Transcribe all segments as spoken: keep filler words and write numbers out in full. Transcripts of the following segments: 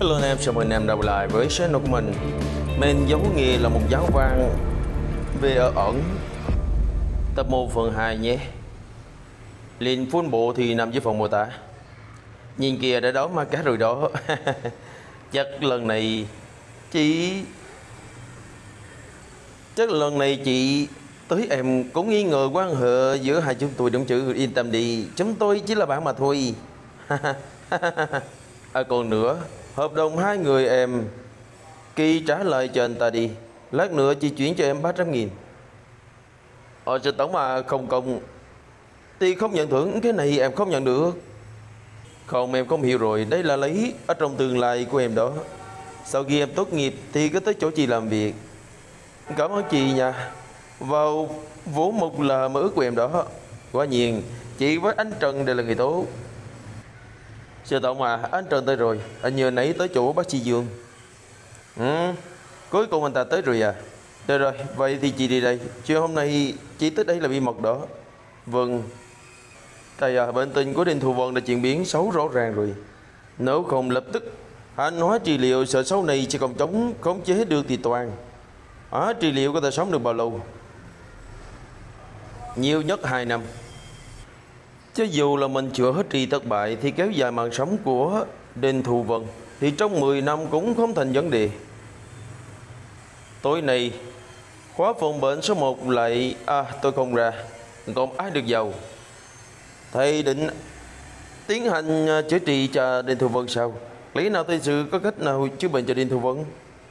Hello anh em, chào mừng anh em đã quay lại với channel của mình. Mình dấu nghề là một giáo quan về ở ẩn tập một phần hai nhé. Liền full bộ thì nằm dưới phòng mô tả. Nhìn kìa đã đón ma cá rồi đó. Chắc lần này chị Chắc lần này chị tới em cũng nghi ngờ quan hệ giữa hai chúng tôi đúng chứ. Yên tâm đi, chúng tôi chỉ là bạn mà thôi. À còn nữa, hợp đồng hai người em Kỳ trả lời cho anh ta đi. Lát nữa chị chuyển cho em ba trăm nghìn. Ờ cho tổng mà không công thì không nhận thưởng. Cái này em không nhận được. Không, em không hiểu rồi. Đây là lấy ở trong tương lai của em đó. Sau khi em tốt nghiệp thì cứ tới chỗ chị làm việc. Cảm ơn chị nha. Vào vỗ một là mơ ước của em đó. Quả nhiên chị với anh Trần đều là người tốt. Sư tổng à, anh Trần tới rồi. Anh nhờ nãy tới chỗ bác sĩ Dương. Ừ, cuối cùng anh ta tới rồi à. Được rồi, vậy thì chị đi đây. Chuyện hôm nay chị tới đây là bí mật đó. Vâng. Thầy à, bệnh tình của Đinh Thu Vân đã chuyển biến xấu rõ ràng rồi. Nếu không lập tức anh hóa trị liệu, sợ xấu này chỉ còn chống khống chế được thì toàn. Hóa trị liệu có thể sống được bao lâu? Nhiều nhất hai năm. Cho dù là mình chữa hết trị thất bại thì kéo dài mạng sống của Đinh Thu Vân thì trong mười năm cũng không thành vấn đề. Tối nay khóa phòng bệnh số một lại. À tôi không ra. Còn ai được giàu? Thầy định tiến hành chữa trị cho Đinh Thu Vân sao? Lý nào thầy sự có cách nào chữa bệnh cho Đinh Thu Vân?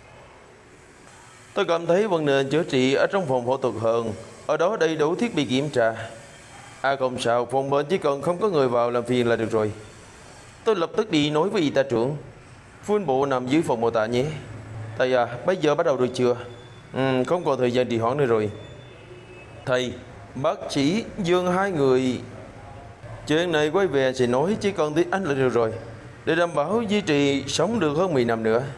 Tôi cảm thấy vẫn nên chữa trị ở trong phòng phẫu thuật hơn. Ở đó đầy đủ thiết bị kiểm tra. À không sao, phòng bệnh chỉ cần không có người vào làm phiền là được rồi. Tôi lập tức đi nói với y tá trưởng. Full bộ nằm dưới phòng mô tả nhé. Thầy à, bây giờ bắt đầu được chưa? Ừ, không còn thời gian trì hoãn nữa rồi. Thầy, bác sĩ Dương hai người. Chuyện này quay về sẽ nói, chỉ cần tiếng Anh là được rồi. Để đảm bảo duy trì sống được hơn mười năm nữa.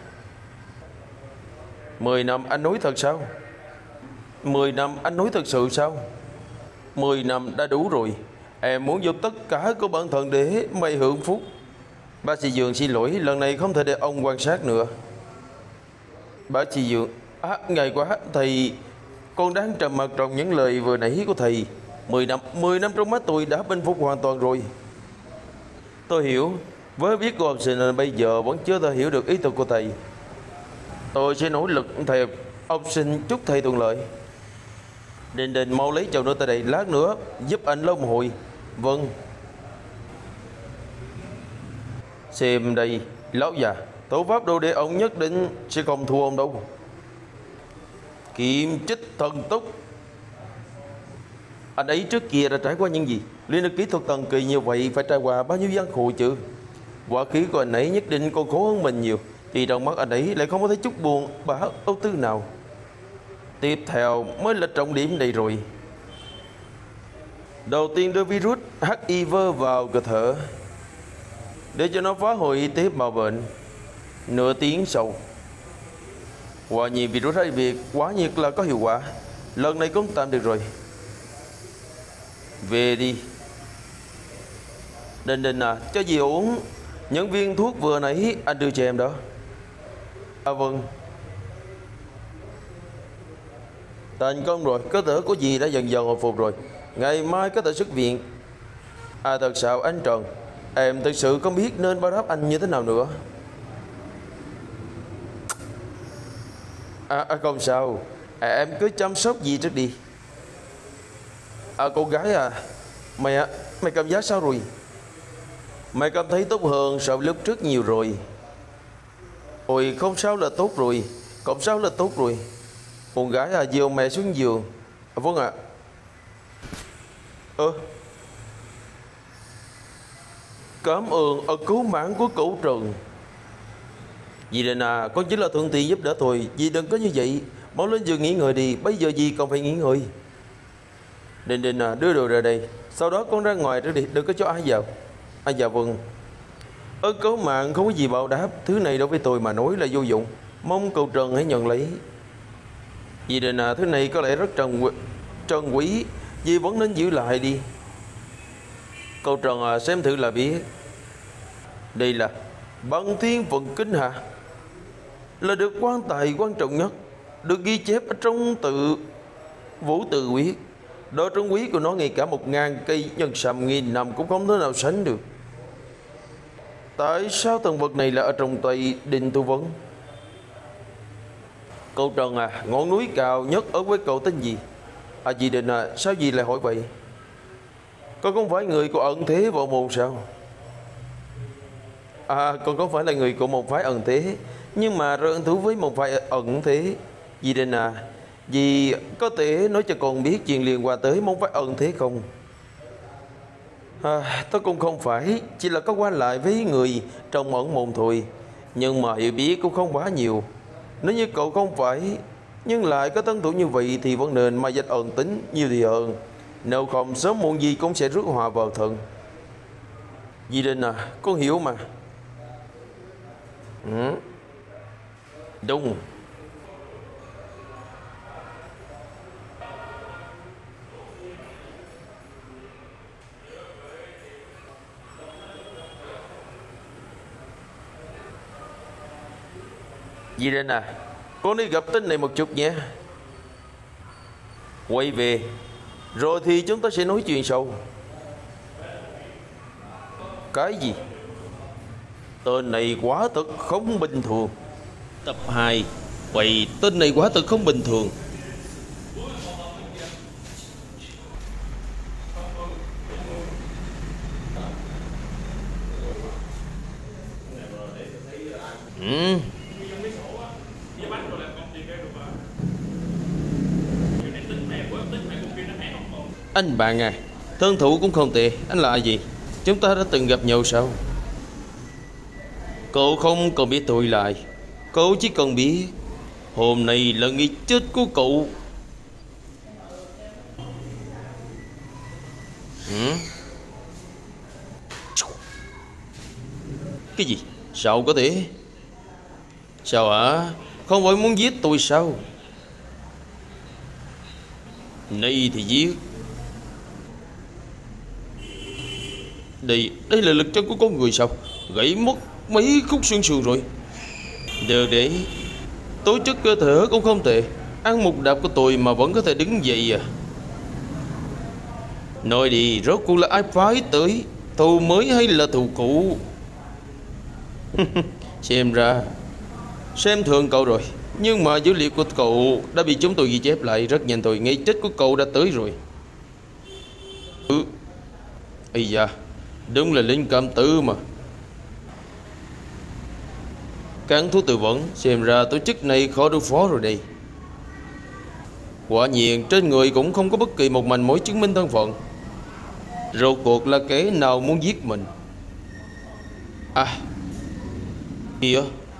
Mười năm anh nói thật sao? Mười năm anh nói thật sự sao? Mười năm đã đủ rồi. Em muốn giúp tất cả của bản thân để mày hưởng phúc. Bác sĩ Dương xin lỗi, lần này không thể để ông quan sát nữa. Bác sĩ Dương, à, ngài quá, thầy con đang trầm mặc trong những lời vừa nãy của thầy. Mười năm, mười năm trong mắt tôi đã bình phục hoàn toàn rồi. Tôi hiểu, với biết của học sinh bây giờ vẫn chưa thể hiểu được ý tưởng của thầy. Tôi sẽ nỗ lực thầy. Học sinh chúc thầy thuận lợi. Đình Đình mau lấy chậu nữa tại đây, lát nữa giúp anh lâu một hồi. Vâng. Xem đây, lão già, thủ pháp đồ để ông nhất định sẽ không thua ông đâu. Kiểm trích thần tốc. Anh ấy trước kia đã trải qua những gì? Liên lực kỹ thuật tầng kỳ như vậy phải trải qua bao nhiêu gian khổ chứ? Quả khí của anh ấy nhất định còn khổ hơn mình nhiều. Thì trong mắt anh ấy lại không có thấy chút buồn bã ưu tư nào. Tiếp theo mới là trọng điểm đây rồi. Đầu tiên đưa virus hát i vê vào cơ thể để cho nó phá hủy tế bào bệnh. Nửa tiếng sau, quả nhiên virus hát i vê quá nhiệt là có hiệu quả. Lần này cũng tạm được rồi. Về đi. Đình Đình à, cho dì uống những viên thuốc vừa nãy anh đưa cho em đó. À vâng. Thành công rồi, cơ thể của dì đã dần dần hồi phục rồi. Ngày mai có thể xuất viện. À thật sao anh Trần, em thực sự không biết nên báo đáp anh như thế nào nữa. À, à không sao, à, em cứ chăm sóc dì trước đi. À cô gái à, Mày à, mày cảm giác sao rồi? Mày cảm thấy tốt hơn so với lúc trước nhiều rồi. Ôi không sao là tốt rồi. Không sao là tốt rồi. Con gái à, dìu mẹ xuống giường. À, vâng ạ. Ơ à. Cảm ơn ơn cứu mạng của cậu Trần. Dì Đình à, con chỉ là thuận tiện giúp đỡ thôi. Dì đừng có như vậy. Mau lên giường nghỉ ngơi đi. Bây giờ dì còn phải nghỉ ngơi. Đình Đình à, đưa đồ ra đây. Sau đó con ra ngoài trước đi. Đừng có cho ai vào. À dạ vâng. Ơn cứu mạng không có gì báo đáp. Thứ này đối với tôi mà nói là vô dụng. Mong cậu Trần hãy nhận lấy. Dì Đình à, thứ này có lẽ rất trân, trân quý. Dì vẫn nên giữ lại đi. Cậu Trần à, xem thử là biết. Đây là Băng Thiên Vận Kinh Hà là được quan tài quan trọng nhất, được ghi chép ở trong tự Vũ Tự Quyết. Độ trân quý của nó ngay cả một ngàn cây nhân sâm nghìn năm cũng không thể nào sánh được. Tại sao thần vật này là ở trong tay Đinh Tu Vấn? Cậu Trần à, ngọn núi cao nhất ở với cậu tên gì? À dì Định à, sao dì lại hỏi vậy? Con không phải người của ẩn thế võ môn sao? À, con không phải là người của một phái ẩn thế, nhưng mà rất hứng thú với một phái ẩn thế. Dì Định à, dì có thể nói cho con biết chuyện liên quan tới môn phái ẩn thế không? À, tôi cũng không phải, chỉ là có qua lại với người trong ẩn môn thôi, nhưng mà hiểu biết cũng không quá nhiều. Nếu như cậu không phải nhưng lại có tân thủ như vậy thì vẫn nên mà danh ẩn tính nhiều thì hơn, nếu không sớm muộn gì cũng sẽ rước hòa vào thân. Dì Định à, con hiểu mà. Ừ. Đúng. Dì Định à, con đi gặp tên này một chút nhé. Quay về rồi thì chúng ta sẽ nói chuyện sau. Cái gì? Tên này quá thật không bình thường. Tập hai. Vậy tên này quá thật không bình thường. Ừ. Anh bạn à, thân thủ cũng không tệ. Anh là gì? Chúng ta đã từng gặp nhau sao? Cậu không cần biết tôi lại, cậu chỉ cần biết hôm nay là ngày chết của cậu. Ừ? Cái gì? Sao có thể? Sao hả? Không phải muốn giết tôi sao? Này thì giết. Đây, đây là lực chân của con người sao? Gãy mất mấy khúc xương sườn rồi. Được đấy, tố chất cơ thể cũng không tệ. Ăn một đạp của tôi mà vẫn có thể đứng dậy à? Nói đi, rốt cuộc là ai phái tới? Thù mới hay là thù cũ? Xem ra xem thường cậu rồi. Nhưng mà dữ liệu của cậu đã bị chúng tôi ghi chép lại. Rất nhanh thôi, ngày chết của cậu đã tới rồi. Ừ. Ây da, đúng là linh cảm tử mà. Cán thú tư vấn, xem ra tổ chức này khó đối phó rồi đây. Quả nhiên trên người cũng không có bất kỳ một manh mối chứng minh thân phận. Rốt cuộc là kẻ nào muốn giết mình? À, kìa.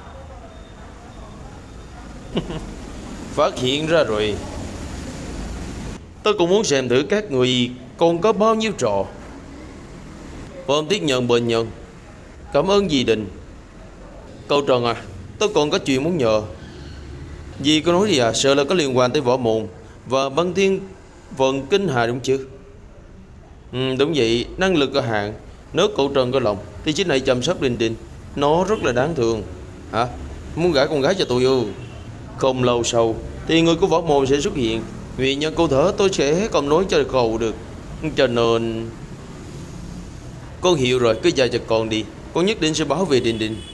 Phát hiện ra rồi. Tôi cũng muốn xem thử các người còn có bao nhiêu trò. Vâng, tiếp nhận bệnh nhân. Cảm ơn dì Định. Cậu Trần à, tôi còn có chuyện muốn nhờ. Dì có nói gì à? Sợ là có liên quan tới võ môn và Băng Thiên Vận Kinh Hà đúng chứ? Ừ, đúng vậy, năng lực có hạn. Nếu cậu Trần có lòng thì chính này chăm sóc Đình Đình, nó rất là đáng thương. Hả? Muốn gả con gái cho tôi ư? Không lâu sau thì người của võ môn sẽ xuất hiện. Vì nhân câu thở tôi sẽ không nói cho cậu được. Cho nên con hiểu rồi, cứ dạy cho con đi. Con nhất định sẽ bảo vệ Đình Đình.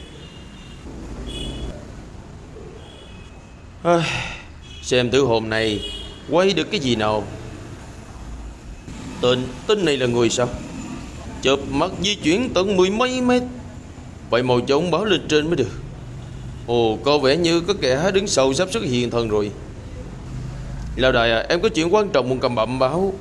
À, xem thử hôm nay quay được cái gì nào. Tên Tên này là người sao? Chợp mắt di chuyển tận mười mấy mét. Vậy màu trống báo lên trên mới được. Ồ, có vẻ như có kẻ đứng sau sắp xuất hiện thần rồi. Lão đại à, em có chuyện quan trọng muốn cầm bẩm báo.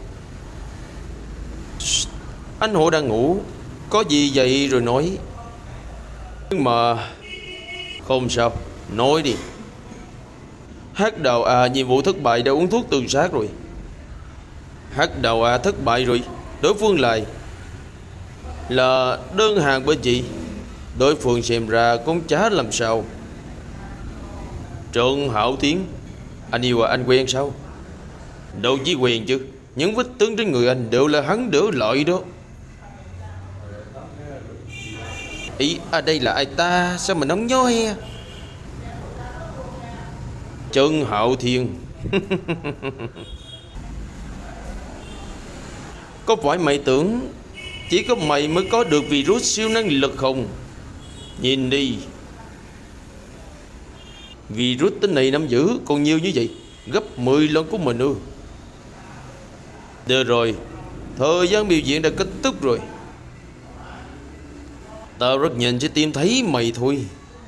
Shh, anh Hộ đang ngủ, có gì vậy rồi nói. Nhưng mà không sao, nói đi. Hắc Đạo à, nhiệm vụ thất bại, đã uống thuốc tự sát rồi. Hắc Đạo à, thất bại rồi. Đối phương lại là đơn hàng bên chị. Đối phương xem ra cũng chả làm sao. Trần Hạo Tiến. Anh yêu à, anh quen sao? Đâu chỉ quen chứ, những vết thương trên người anh đều là hắn đỡ lại đó. Ý, à đây là ai ta? Sao mà nóng nhói? Trần Hạo Thiên. Có phải mày tưởng chỉ có mày mới có được virus siêu năng lực không? Nhìn đi, virus tên này nắm giữ còn nhiều như vậy, gấp mười lần của mình ư? Được rồi, thời gian biểu diễn đã kết thúc rồi. Tao rất nhanh sẽ tìm thấy mày thôi.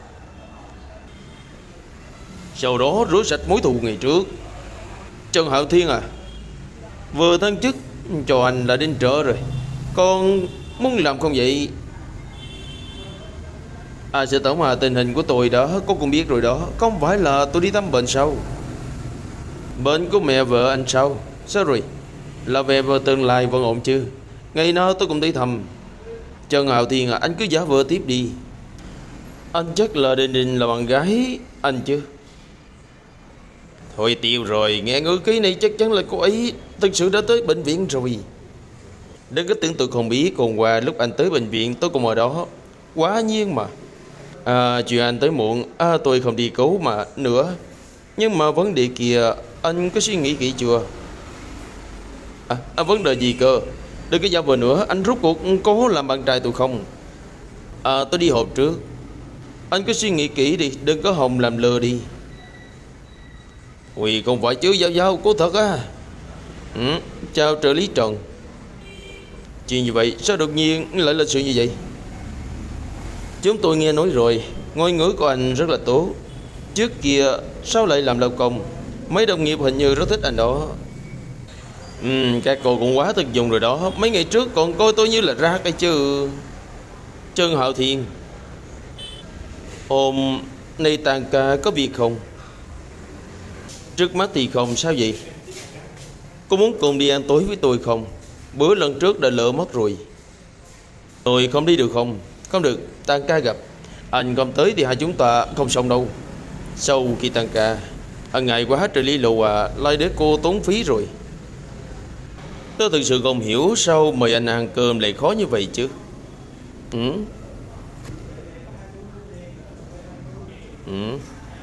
Sau đó rửa sạch mối thù ngày trước. Trần Hạo Thiên à, vừa thăng chức cho anh là đến trợ rồi, con muốn làm không vậy? À sư tổng à, tình hình của tôi đó cô cũng biết rồi đó. Không phải là tôi đi thăm bệnh sao? Bệnh của mẹ vợ anh sao? Sao rồi? Là về vợ tương lai vẫn ổn chứ? Ngày nào tôi cũng đi thăm. Trần Hạo Thiên à, anh cứ giả vờ tiếp đi. Anh chắc là Đình Đình là bạn gái anh chứ? Thôi tiêu rồi, nghe ngữ khí này chắc chắn là cô ấy thực sự đã tới bệnh viện rồi. Đừng có tưởng tôi không biết, hôm qua lúc anh tới bệnh viện tôi cũng ở đó. Quá nhiên mà. À, chuyện anh tới muộn, à, tôi không đi cứu mà nữa. Nhưng mà vấn đề kia anh có suy nghĩ kỹ chưa? À, à vấn đề gì cơ? Đừng có giả vờ nữa, anh rốt cuộc có làm bạn trai tôi không? À, tôi đi họp trước. Anh cứ suy nghĩ kỹ đi, đừng có hòng làm lừa đi. Ui, không phải chứ, Giao Giao, cô thật à? Ừ, chào trợ lý Trần. Chuyện như vậy, sao đột nhiên lại là sự như vậy? Chúng tôi nghe nói rồi, ngôn ngữ của anh rất là tốt. Trước kia sao lại làm lao công? Mấy đồng nghiệp hình như rất thích anh đó. Ừ, các cô cũng quá thực dụng rồi đó. Mấy ngày trước còn coi tôi như là rác cái chứ. Trần Hạo Thiên, hôm nay tan ca có việc không? Trước mắt thì không, sao vậy? Cô muốn cùng đi ăn tối với tôi không? Bữa lần trước đã lỡ mất rồi. Tôi không đi được không? Không được, tan ca gặp. Anh không tới thì hai chúng ta không xong đâu. Sau khi tan ca, anh ngại quá trời lý lộ à, lại để cô tốn phí rồi. Tôi thực sự không hiểu sao mời anh ăn cơm lại khó như vậy chứ. Ừ. Ừ.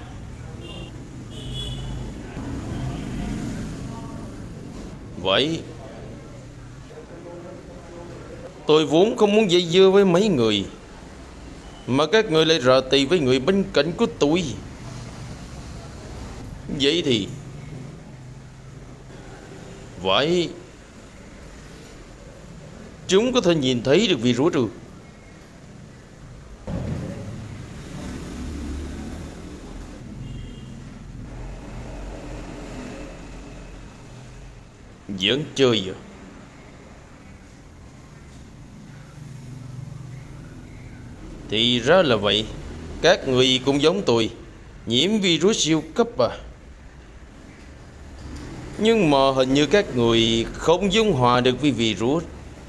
Vậy tôi vốn không muốn dây dưa với mấy người, mà các người lại rờ tì với người bên cạnh của tôi. Vậy thì vậy chúng có thể nhìn thấy được virus ư? Giỡn chơi à? Thì ra là vậy. Các người cũng giống tôi, nhiễm virus siêu cấp à? Nhưng mà hình như các người không dung hòa được với virus.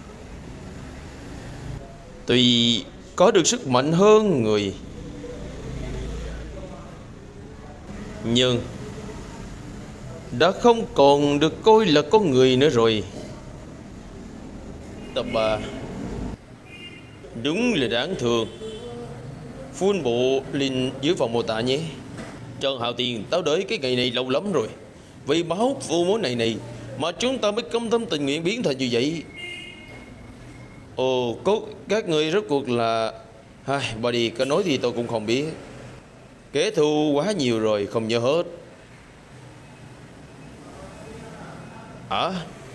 Tuy có được sức mạnh hơn người, nhưng đã không còn được coi là con người nữa rồi. Tập ba. Đúng là đáng thương. Full bộ link dưới phòng mô tả nhé. Trần Hạo Thiên, tao đợi cái ngày này lâu lắm rồi. Vì máu vô mối này này mà chúng ta mới căm tâm tình nguyện biến thành như vậy. Ồ, có các người rốt cuộc là... Hai, body có nói thì tôi cũng không biết. Kẻ thù quá nhiều rồi, không nhớ hết. Hả?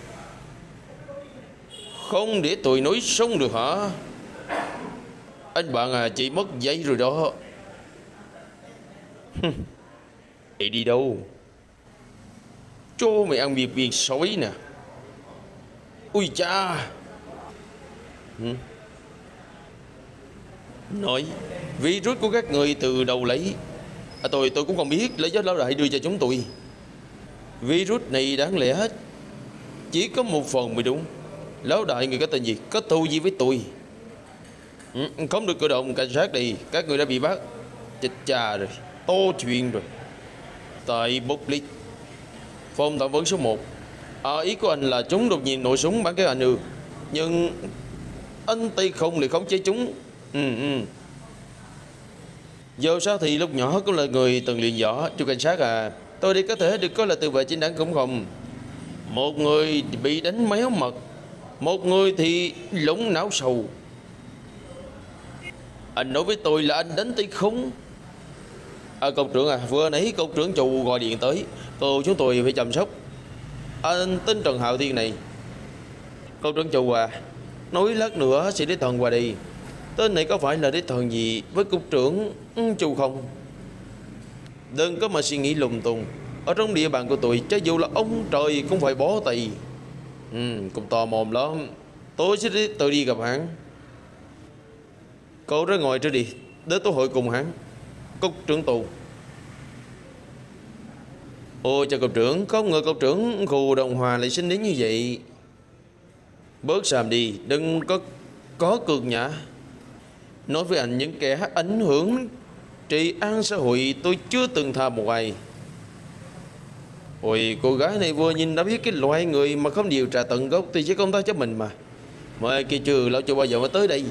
Không để tôi nói xong được hả? Anh bạn à, chị mất dây rồi đó. Chị đi đâu? Cho mày ăn việc việc sói nè. Ui cha. Ừ. Nói virus của các người từ đâu lấy? À, tôi tôi cũng không biết, lấy do lão đại đưa cho chúng tôi. Virus này đáng lẽ hết chỉ có một phần mới đúng. Lão đại người có tên gì, có thù gì với tôi? Ừ, không được cử động, cảnh sát đi. Các người đã bị bắt. Chết cha rồi, to chuyện rồi. Tại Public phòng thẩm vấn số một. À, ý của anh là chúng đột nhiên nổ súng bắn cái anh ư? Nhưng anh tay không lại khống chế chúng. Ừ ừ. Dù sao thì lúc nhỏ cũng là người từng luyện võ. Chú cảnh sát à, tôi đi có thể được coi là tự vệ chính đáng cũng không. Một người bị đánh méo mật, một người thì lủng não sầu. Anh nói với tôi là anh đánh tay không. À, cục trưởng à, vừa nãy cục trưởng Trù gọi điện tới, cô chúng tôi phải chăm sóc anh tên Trần Hạo Thiên này. Cục trưởng Trù à, nói lát nữa sẽ đích thần qua đi. Tên này có phải là đích thần gì với cục trưởng Trù không? Đừng có mà suy nghĩ lung tung. Ở trong địa bàn của tôi, cho dù là ông trời cũng phải bó tay. Ừ, cũng tò mồm lắm. Tôi sẽ đi, tôi đi gặp hắn. Cậu ra ngoài trước đi, để tôi hội cùng hắn. Cục trưởng Tù. Ôi chào cục trưởng, không ngờ cục trưởng khu Đồng Hòa lại sinh đến như vậy. Bớt xàm đi, đừng có có cược nhã. Nói với anh những kẻ ảnh hưởng trị an xã hội tôi chưa từng tha một ai. Ôi cô gái này vừa nhìn đã biết cái loại người mà không điều tra tận gốc thì chỉ công tác cho mình mà. Mời kia trừ lão chưa bao giờ mới tới đây.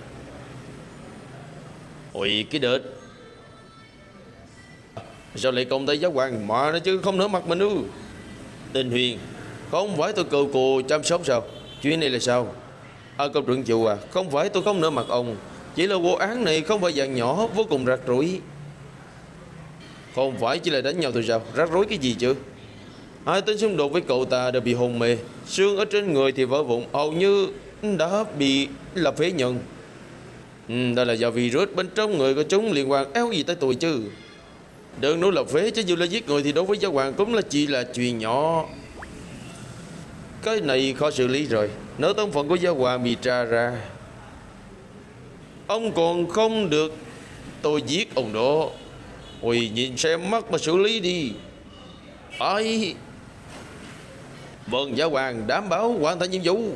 Ôi cái đợt sao lại công tới giáo hoàng mà nó chứ không nỡ mặt mình ư? Tình Huyền, không phải tôi cầu cô chăm sóc sao? Chuyện này là sao? À cục trưởng Trù à, không phải tôi không nỡ mặt ông, chỉ là vụ án này không phải dạng nhỏ, vô cùng rắc rối. Không phải chỉ là đánh nhau thôi sao? Rắc rối cái gì chứ? Hai tên xung đột với cậu ta đều bị hôn mê, xương ở trên người thì vỡ vụn, hầu như đã bị là phế nhân. Ừ, đây là do virus bên trong người của chúng liên quan éo gì tới tôi chứ? Đừng nói là phế, chứ dù là giết người thì đối với giáo hoàng cũng là chỉ là chuyện nhỏ. Cái này khó xử lý rồi. Nếu thân phận của giáo hoàng bị tra ra, ông còn không được tôi giết ông đó. Ôi nhìn xem mắt mà xử lý đi. Ai? Vâng giáo hoàng đảm bảo hoàn thành nhiệm vụ.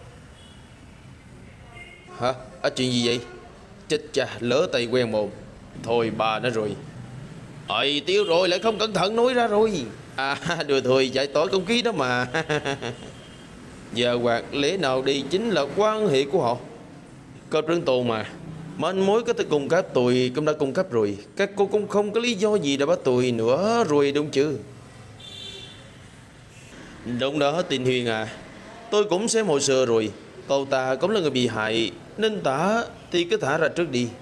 Hả? À, chuyện gì vậy? Chết cha, lỡ tay quen mồm. Thôi bà nó rồi. Ơi tiêu rồi, lại không cẩn thận nói ra rồi. À đùa thôi, giải tỏa không khí đó mà. Giờ hoặc lẽ nào đi chính là quan hệ của họ. Cậu trưởng Tù mà, manh mối có thể cung cấp tôi cũng đã cung cấp rồi. Các cô cũng không có lý do gì để bắt tôi nữa rồi đúng chứ? Đúng đó Tình Huyền à, tôi cũng xem hồ sơ rồi. Cậu ta cũng là người bị hại, nên thả thì cứ thả ra trước đi.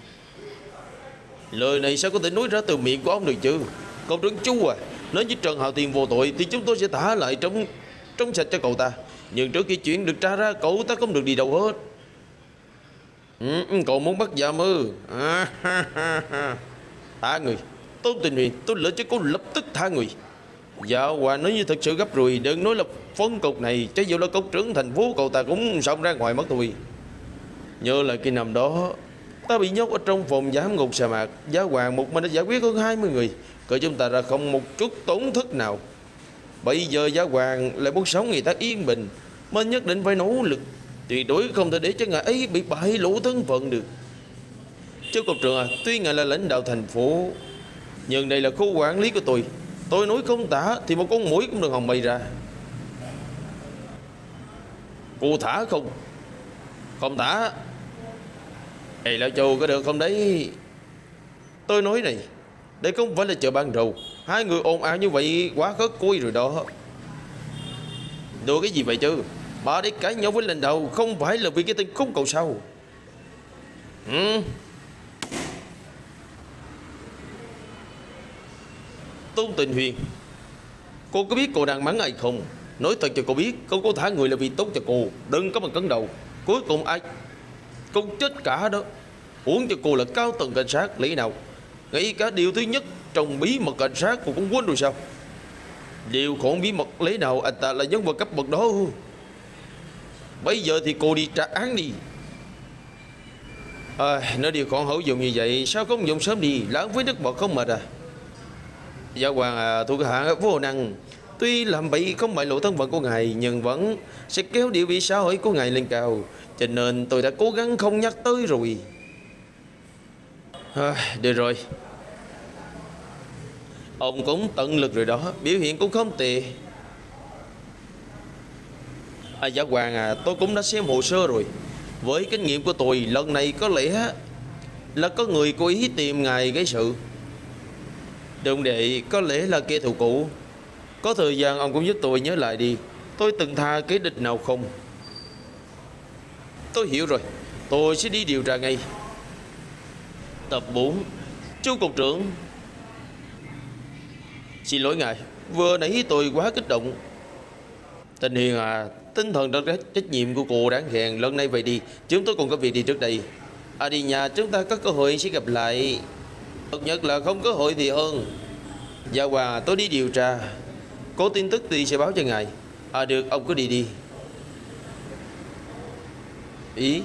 Lời này sao có thể nói ra từ miệng của ông được chứ? Cậu trưởng Chu à, nếu như Trần Hạo Thiên vô tội thì chúng tôi sẽ thả lại trong trong sạch cho cậu ta. Nhưng trước khi chuyện được tra ra, cậu ta không được đi đâu hết. Ừ, cậu muốn bắt giam ư? À, ha, ha, ha. Thả người. Tôn Tình Huyền, tôi lỡ cho cô lập tức thả người. Dạ Hoàng nói như thật sự gấp rồi, đừng nói là phân cục này, cho dù là cục trưởng thành phố cậu ta cũng xông ra ngoài mất thôi. Nhớ là cái năm đó ta bị nhốt ở trong phòng giám ngục sa mạc, giáo hoàng một mình đã giải quyết hơn hai mươi người, cỡ chúng ta ra không một chút tổn thất nào. Bây giờ giáo hoàng lại muốn sống người ta yên bình, mình nhất định phải nỗ lực, tuyệt đối không thể để cho ngài ấy bị bại lộ thân phận được. Chứ cục trưởng à, tuy ngài là lãnh đạo thành phố, nhưng đây là khu quản lý của tôi. Tôi nói không tả thì một con mũi cũng đừng hòng bay ra. Cô thả không? Không thả. Ê lão Châu có được không đấy? Tôi nói này, đây không phải là chợ ban đầu. Hai người ồn ào như vậy quá khớt côi rồi đó. Đùa cái gì vậy chứ? Bà đấy cãi nhau với lãnh đạo không phải là vì cái tên khốn cầu sao? Ừ. Tôn Tình Huyền, cô có biết cô đang mắng ai không? Nói thật cho cô biết, cô có thả người là vì tốt cho cô, đừng có mà cấn đầu. Cuối cùng ai cũng chết cả đó. Uống cho cô là cao tầng cảnh sát, lý nào ngay cả điều thứ nhất trong bí mật cảnh sát cô cũng quên rồi sao? Điều khổng bí mật lý nào anh ta là nhân vật cấp bậc đó. Bây giờ thì cô đi trả án đi. À, nói điều còn hữu dụng như vậy sao không dùng sớm đi, lãng phí nước bọt không mệt à? Giáo hoàng à, thuộc hạ vô năng, tuy làm bậy không bại lộ thân phận của ngài, nhưng vẫn sẽ kéo địa vị xã hội của ngài lên cao, cho nên tôi đã cố gắng không nhắc tới rồi. À, được rồi, ông cũng tận lực rồi đó, biểu hiện cũng không tệ. À, giáo hoàng à, tôi cũng đã xem hồ sơ rồi. Với kinh nghiệm của tôi, lần này có lẽ là có người cố ý tìm ngài gây sự. Đừng đệ, có lẽ là kẻ thù cũ. Có thời gian ông cũng giúp tôi nhớ lại đi, tôi từng tha kẻ địch nào không? Tôi hiểu rồi, tôi sẽ đi điều tra ngay. Tập bốn. Chú cục trưởng. Xin lỗi ngài, vừa nãy tôi quá kích động. Tình Hiền à, tinh thần rất trách nhiệm của cô đáng khen. Lần này vậy đi, chúng tôi còn có việc đi trước đây. À đi nhà, chúng ta có cơ hội sẽ gặp lại. Thật nhất là không cơ hội thì hơn. Dạ Hòa, tôi đi điều tra, có tin tức thì sẽ báo cho ngài. À được, ông cứ đi đi. Ý?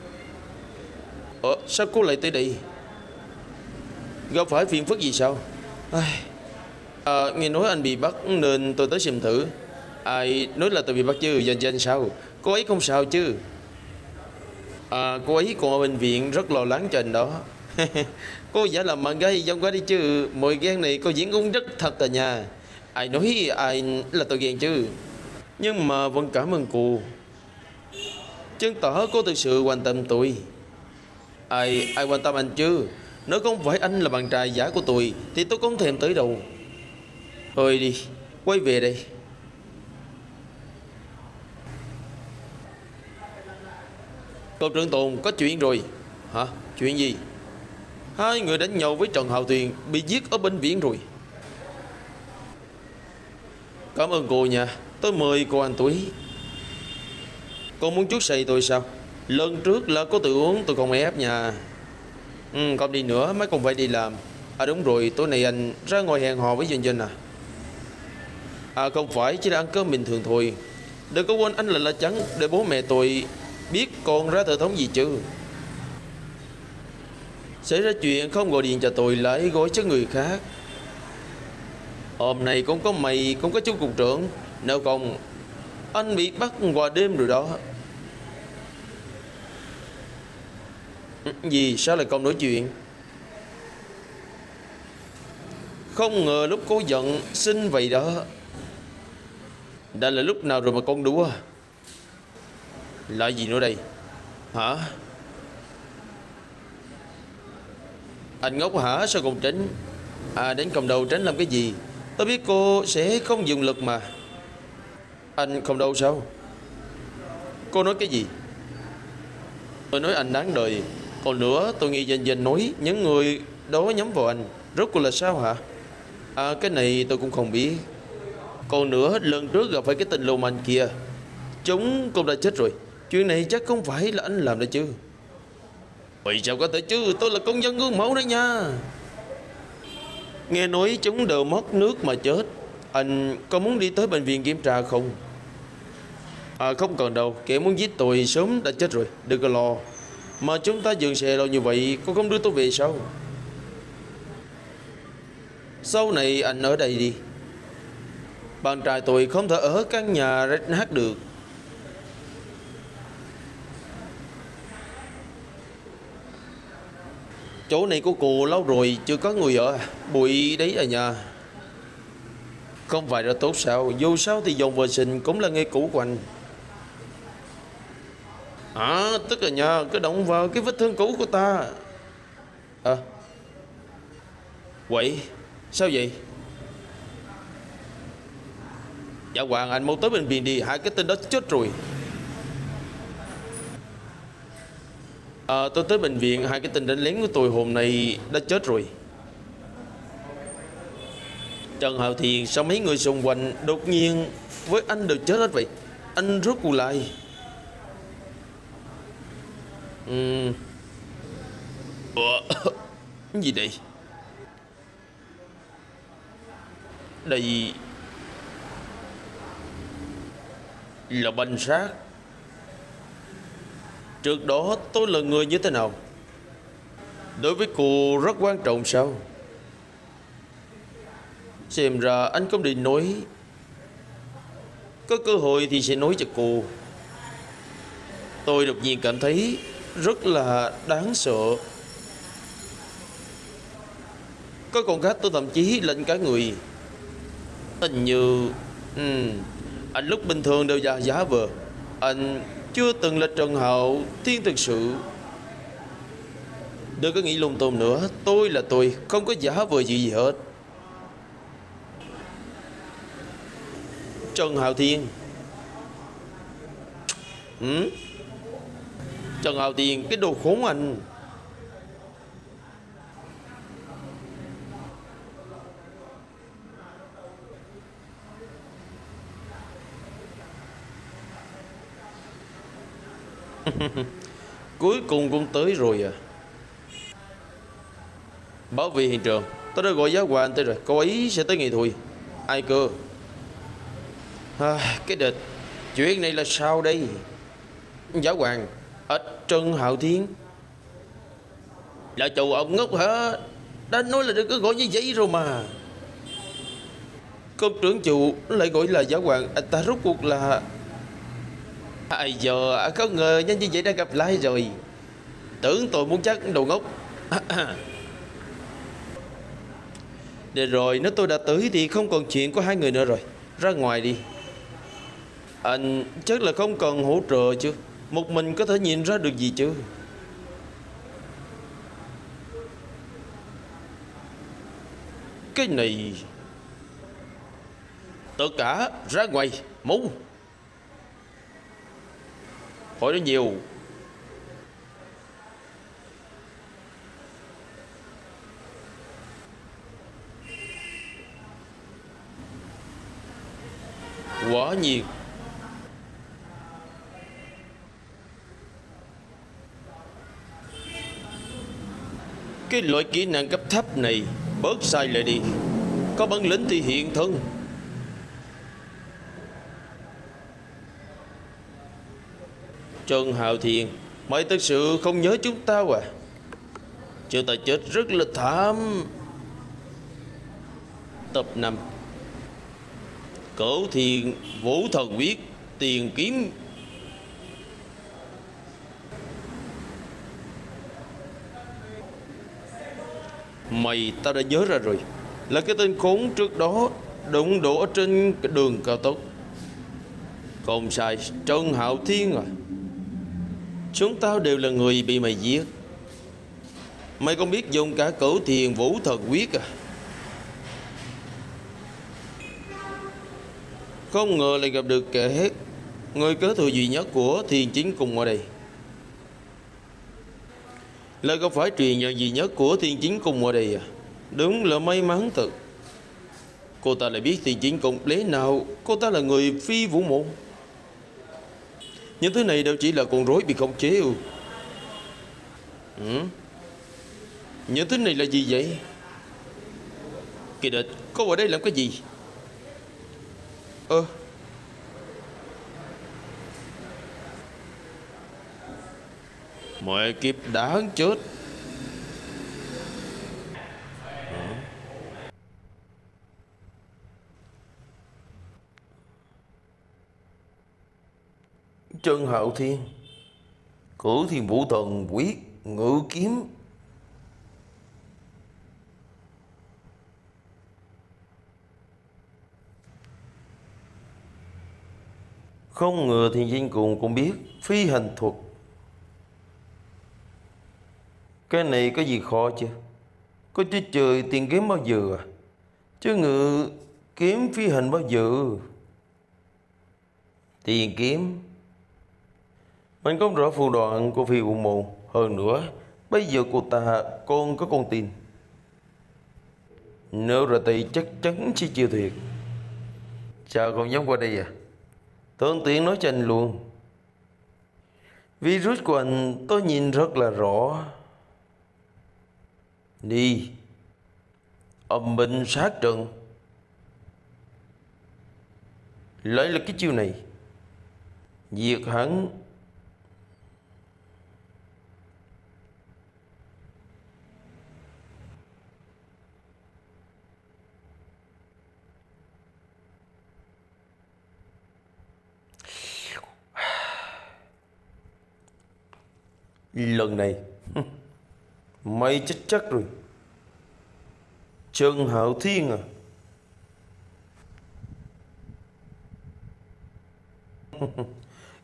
Ờ, sao cô lại tới đây? Gặp phải phiền phức gì sao? À, nghe nói anh bị bắt nên tôi tới xem thử. Ai nói là tôi bị bắt chứ, dần dần sao? Cô ấy không sao chứ? À, cô ấy còn ở bệnh viện rất lo lắng cho anh đó. Cô giả làm bạn gái giống quá đi chứ. Mọi ghen này cô diễn cũng rất thật à nha. Ai nói ai là tôi ghen chứ. Nhưng mà vẫn cảm ơn cô, chứng tỏ cô thực sự quan tâm tôi. Ai ai quan tâm anh chứ? Nếu không phải anh là bạn trai giả của tôi thì tôi không thèm tới đâu. Thôi đi, quay về đây. Cậu trưởng Tồn, có chuyện rồi. Hả? Chuyện gì? Hai người đánh nhau với Trần Hào Tuyền, bị giết ở bệnh viện rồi. Cảm ơn cô nha. Tôi mời cô ăn túi. Cô muốn chút say tôi sao? Lần trước là cô tự uống, tôi không ép nha. Ừ, không đi nữa, mấy con phải đi làm. À đúng rồi, tối nay anh ra ngoài hẹn hò với Doanh Doanh à? À không phải, chỉ là ăn cơm bình thường thôi. Đừng có quên anh là lá chắn, để bố mẹ tôi biết con ra thể thống gì chứ. Xảy ra chuyện không gọi điện cho tôi, lại gọi cho người khác. Hôm nay cũng có mày, cũng có chú cục trưởng. Nếu không anh bị bắt qua đêm rồi đó. Gì, sao lại không nói chuyện? Không ngờ lúc cô giận xin vậy đó. Đã là lúc nào rồi mà con đùa? Là gì nữa đây? Hả? Anh ngốc hả? Sao còn tránh? À đến cầm đầu tránh làm cái gì? Tôi biết cô sẽ không dùng lực mà. Anh không đâu sao? Cô nói cái gì? Tôi nói anh đáng đời. Còn nữa tôi nghĩ dần dần nói những người đó nhắm vào anh. Rốt cuộc là sao hả? À cái này tôi cũng không biết. Còn nữa lần trước gặp phải cái tên lưu manh kia, chúng cũng đã chết rồi. Chuyện này chắc không phải là anh làm đấy chứ? Ôi sao có thể chứ? Tôi là công dân gương mẫu đấy nha. Nghe nói chúng đều mất nước mà chết. Anh có muốn đi tới bệnh viện kiểm tra không? À không cần đâu, kẻ muốn giết tôi sớm đã chết rồi, đừng có lo. Mà chúng ta dừng xe lâu như vậy, cô không đưa tôi về sao? Sau này anh ở đây đi. Bạn trai tôi không thể ở căn nhà rách nát được. Chỗ này của cô lâu rồi chưa có người ở. Bụi đấy à nhà. Không phải là tốt sao? Dù sao thì dọn vệ sinh cũng là nghề cũ của anh. À tức là nhà cứ động vào cái vết thương cũ của ta. À quậy, sao vậy? Dạ Hoàng, anh mau tới bệnh viện đi, hai cái tên đó chết rồi. À tôi tới bệnh viện, hai cái tên đánh lén của tôi hôm nay đã chết rồi. Trần Hào Thiền, sao mấy người xung quanh đột nhiên với anh đều chết hết vậy? Anh rốt cuộc lại. Uhm. Cái gì đây? Đây là banh xác. Trước đó tôi là người như thế nào? Đối với cô rất quan trọng sao? Xem ra anh không định nói. Có cơ hội thì sẽ nói cho cô. Tôi đột nhiên cảm thấy rất là đáng sợ. Có con khác tôi thậm chí lệnh cả người. Hình như ừ, anh lúc bình thường đều giả giả vờ. Anh chưa từng là Trần Hạo Thiên thực sự. Đừng có nghĩ lung tung nữa. Tôi là tôi, không có giả vờ gì gì hết. Trần Hạo Thiên. Ừ? Trần Hạo Thiên, cái đồ khốn anh. Cuối cùng cũng tới rồi à. Bảo vệ hiện trường. Tôi đã gọi giáo quan tới rồi. Cô ấy sẽ tới ngày thôi. Ai cơ? À, cái địch. Chuyện này là sao đây? Giáo quan. À, Trần Hạo Thiên. Là chủ ông ngốc hả? Đã nói là đừng có gọi như vậy rồi mà. Công trưởng chủ lại gọi là giáo quan. Anh ta rốt cuộc là... Ai giờ không ngờ nhanh như vậy đã gặp lại rồi. Tưởng tôi muốn chắc đồ ngốc. Để rồi nếu tôi đã tới thì không còn chuyện của hai người nữa rồi. Ra ngoài đi. Anh chắc là không cần hỗ trợ chứ. Một mình có thể nhìn ra được gì chứ. Cái này... Tất cả ra ngoài. Mau. Hỏi nó nhiều. Quả nhiên. Cái loại kỹ năng cấp thấp này bớt sai lại đi. Có bản lĩnh thì hiện thân. Trần Hạo Thiên, mày thật sự không nhớ chúng tao à? Chúng ta chết rất là thảm. Tập năm. Cửu Thiên Vũ Thần Quyết Tiền Kiếm. Mày, tao đã nhớ ra rồi. Là cái tên khốn trước đó đụng độ ở trên đường cao tốc. Không sai, Trần Hạo Thiên à. Chúng tao đều là người bị mày giết. Mày không biết dùng cả Cửu Thiên Vũ Thần Quyết à? Không ngờ lại gặp được kẻ người kế thừa duy nhất của Thiên Chính Cung ở đây. Lại không phải truyền nhân duy nhất của Thiên Chính Cung ở đây à? Đúng là may mắn thật. Cô ta lại biết Thiên Chính Cung, lẽ nào cô ta là người phi vũ môn? Những thứ này đều chỉ là con rối bị khống chế. Ừ? Những thứ này là gì vậy? Kỳ địch, cô ở đây làm cái gì? Ơ Mẹ kiếp đáng chết. Trần Hạo Thiên, Cửu Thiên Vũ Thần Quyết Ngự Kiếm. Không ngờ Thiên Chính Cùng cũng biết phi hành thuật. Cái này có gì khó chứ? Có chứ trời tiền kiếm bao giờ à? Chứ ngự kiếm phi hành bao giờ? Tiền kiếm. Mình không rõ phụ đoạn của phi vũ môn. Hơn nữa bây giờ cô ta còn có con tin. Nếu ra tay chắc chắn chỉ chịu thiệt. Sao không dám qua đây à? Thuận tiện nói cho anh luôn. Virus của anh tôi nhìn rất là rõ. Đi. Âm binh sát trận. Lại là cái chiêu này. Diệt hắn. Lần này mày chết chắc rồi. Trần Hạo Thiên à.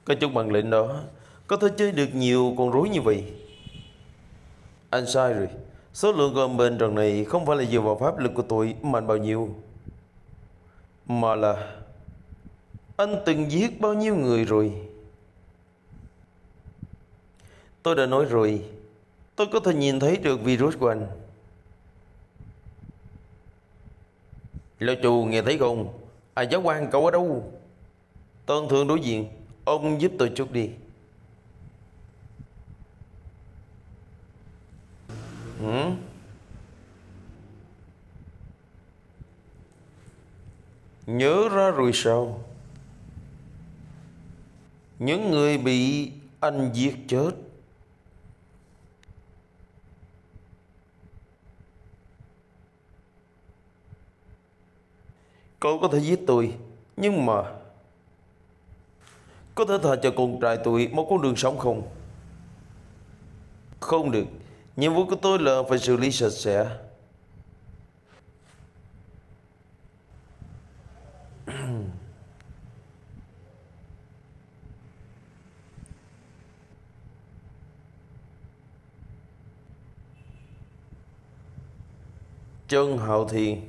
Có chút bản lĩnh đó có thể chơi được nhiều con rối như vậy. Anh sai rồi. Số lượng gom bên trận này không phải là dựa vào pháp lực của tôi mạnh bao nhiêu, mà là anh từng giết bao nhiêu người rồi. Tôi đã nói rồi, tôi có thể nhìn thấy được virus của anh. Lão Trù nghe thấy không? À, giáo quan cậu ở đâu? Tôn thượng đối diện, ông giúp tôi chút đi. Ừ? Nhớ ra rồi sao? Những người bị anh giết chết, cậu có thể giết tôi, nhưng mà có thể tha cho con trai tôi một con đường sống không? Không được. Nhiệm vụ của tôi là phải xử lý sạch sẽ. Trân Hạo Thiên,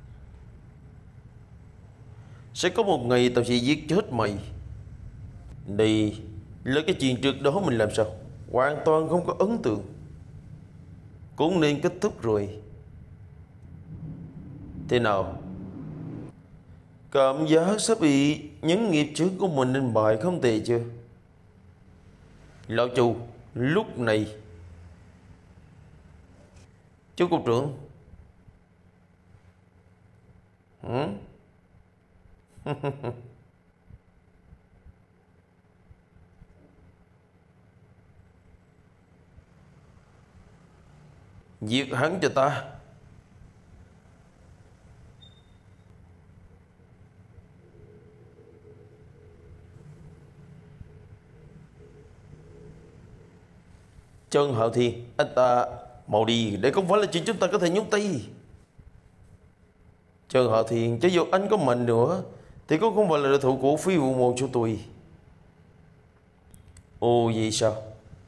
sẽ có một ngày tao sẽ giết chết mày. Đây là cái chuyện trước đó mình làm sao hoàn toàn không có ấn tượng, cũng nên kết thúc rồi. Thế nào? Cảm giác sắp bị những nghiệp chướng của mình nên bại không tệ chưa? Lão Chu, lúc này chú cục trưởng. Hả? Giết hắn cho ta. Trân Hạo Thiên, anh ta mau đi, để không phải là chuyện chúng ta có thể nhúng tay. Trân Hạo Thiên, cho dù anh có mạnh nữa thì cũng không phải là đối thủ của Phi Vũ Môn chúng tôi. Ồ, vậy sao?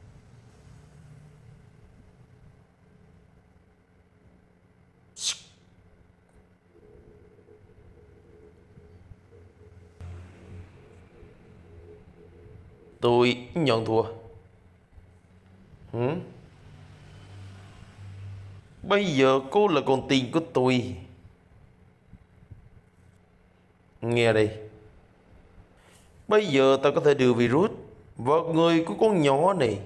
Tôi nhận thua. Hử? Bây giờ cô là con tin của tôi. Nghe đây, bây giờ ta có thể đưa virus vào người của con nhỏ này.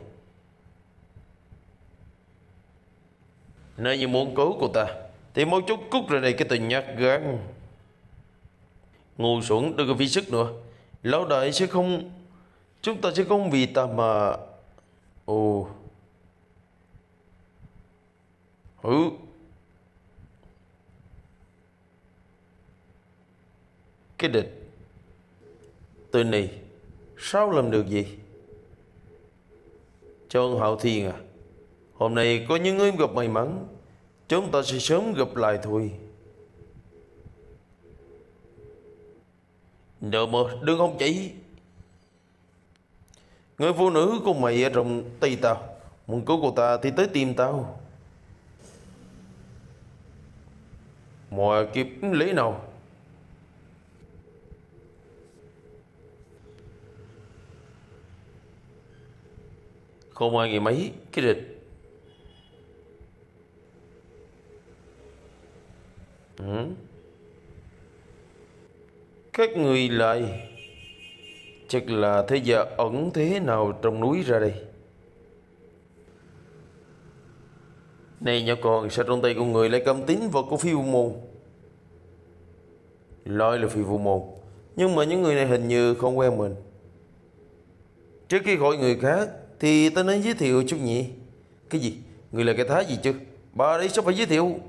Nếu như muốn cứu cô ta thì mau chút cút ra đây cái tình nhát gan. Ngu xuẩn, đừng có phí sức nữa. Lão đại sẽ không, chúng ta sẽ không vì ta mà... Ồ. Ừ. Cái địch từ này sao làm được gì? Trân Hạo Thiên à, hôm nay có những người gặp may mắn, chúng ta sẽ sớm gặp lại thôi. Đợi mà đừng không chỉ. Người phụ nữ của mày ở trong tay tao, muốn cứu cô ta thì tới tìm tao. Mọi kiếp lý nào? Không ai nghĩ mấy cái địch. Ừ. Các người lại chắc là thế giờ ẩn thế nào trong núi ra đây. Này nhỏ con, sao trong tay của người lại cầm tín vật của Phi Vũ Môn? Nói là Phi Vũ Môn, nhưng mà những người này hình như không quen mình. Trước khi gọi người khác thì ta nên giới thiệu chút nhỉ. Cái gì? Người là cái thái gì chứ? Bà đấy sao phải giới thiệu?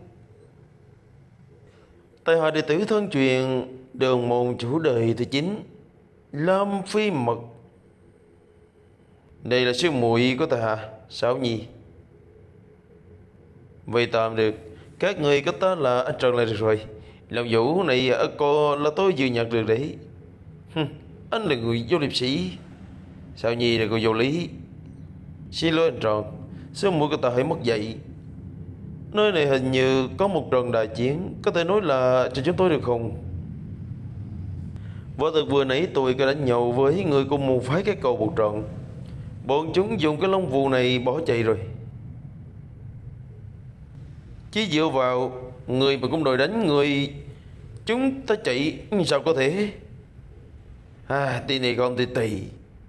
Tại hạ đệ tử thân truyền Đường Môn chủ đời thứ chín Lam Phi Mật. Đây là sư muội của ta hả? Sao nhỉ? Vậy tạm được. Các người có ta là anh Trần là được rồi. Lòng vũ này ở cô là tôi vừa nhận được đấy. Anh là người vô liệt sĩ. Sao Nhi là cô vô lý? Xin lỗi anh Tròn, sớm muộn của ta hãy mất dậy. Nơi này hình như có một trận đại chiến, có thể nói là cho chúng tôi được không? Quả thực vừa nãy tôi có đánh nhau với người cùng một phái cái cầu một trận. Bọn chúng dùng cái lông vũ này bỏ chạy rồi. Chỉ dựa vào người mà cũng đòi đánh người, chúng ta chạy sao có thể? À, tì này con tì tì.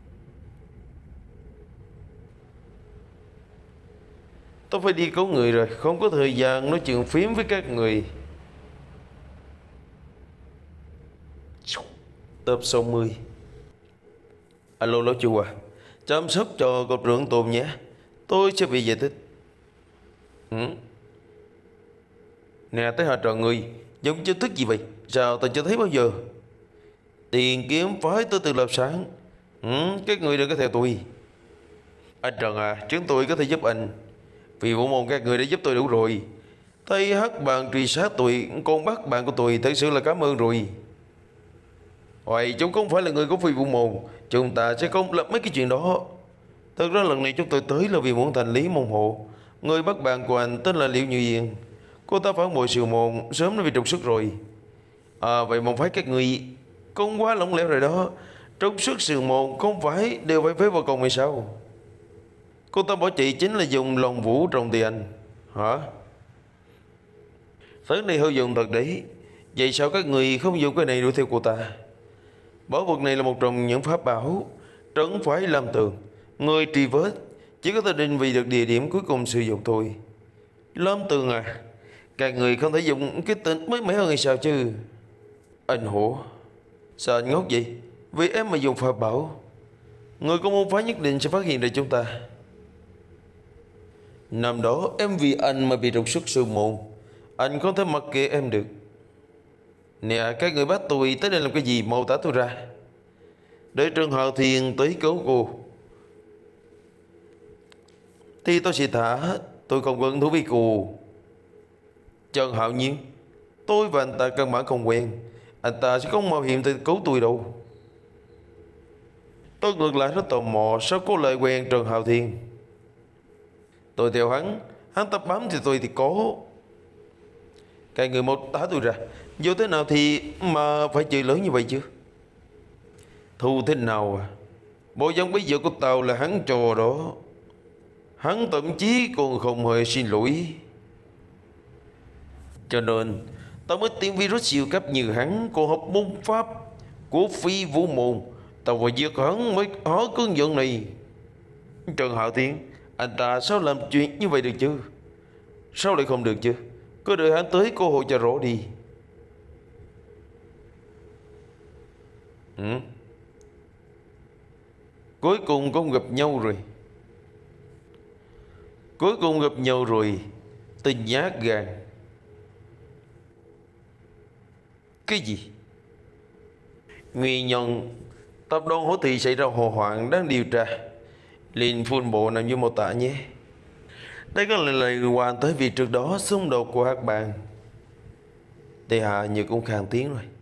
Tôi phải đi cứu người rồi, không có thời gian nói chuyện phím với các người. Tập sáu mươi. Alo lão chủ à, chăm sóc cho cục trưởng Tồn nhé, tôi sẽ bị giải thích. Ừ. Nè tới hạ tròn người, giống chiêu thức gì vậy? Sao tôi chưa thấy bao giờ? Tiền kiếm phái tôi từ lập sáng. Ừ, các người đừng có theo tôi. Anh Trần à, chúng tôi có thể giúp anh. Vì bộ môn các người đã giúp tôi đủ rồi. Thấy hắc bạn truy sát tôi, con bắt bạn của tôi, thật sự là cảm ơn rồi. Hoài, chúng không phải là người của phi vụ môn, chúng ta sẽ không làm mấy cái chuyện đó. Thật ra lần này chúng tôi tới là vì muốn thành lý môn hộ. Người bắt bạn của anh tên là Liễu Như Yên. Cô ta phản bội siêu môn, sớm đã bị trục xuất rồi. À vậy môn phái các người cũng quá lỏng lẻo rồi đó. Trục xuất siêu môn không phải đều phải phế vào cùng hay sao? Cô ta bỏ chạy chính là dùng lòng vũ trong tiền anh. Hả? Thứ này hữu dụng thật đấy. Vậy sao các người không dùng cái này đuổi theo cô ta? Bảo vật này là một trong những pháp bảo trấn phái Lam Tường. Người truy vết chỉ có thể định vị được địa điểm cuối cùng sử dụng thôi. Lam Tường à, các người không thể dùng cái tên mới mẻ hơn hay sao chứ? Anh Hổ, sao anh ngốc vậy? Vì em mà dùng pháp bảo, người có môn phái nhất định sẽ phát hiện ra chúng ta. Năm đó em vì anh mà bị trục xuất sư môn, anh không thể mặc kệ em được. Nè các người bắt tôi tới đây làm cái gì, mô tả tôi ra. Để Trần Hạo Thiên tới cứu cô thì tôi sẽ thả. Tôi không quen thú với cô. Trần Hạo Nhiên, tôi và anh ta căn bản không quen. Anh ta sẽ không mạo hiểm tới cứu tôi đâu. Tôi ngược lại rất tò mò sao cô lại quen Trần Hạo Thiên. Tôi theo hắn, hắn tập bám thì tôi thì có. Cái người một tá tôi ra, vô thế nào thì mà phải chửi lớn như vậy chứ? Thu thế nào à? Bộ giống bây giờ của tao là hắn trò đó. Hắn thậm chí còn không hề xin lỗi. Cho nên tao mới tiêm virus siêu cấp như hắn còn học môn pháp của phi vũ môn. Tao phải giết hắn mới hóa cơn giận này. Trần Hạo Thiên, anh ta sao làm chuyện như vậy được chứ? Sao lại không được chứ? Cứ đợi hắn tới cơ hội cho rõ đi. Ừ? Cuối cùng cũng gặp nhau rồi. Cuối cùng gặp nhau rồi. Tôi nhát gan. Cái gì? Nguyên nhân tập đoàn Hổ Thị xảy ra hỏa hoạn đang điều tra. Liền phun bộ nằm như mô tả nhé. Đây có là lời hoàn tới vì trước đó xung đột của Hắc Bang. Tề Hạ như cũng khàn tiếng rồi.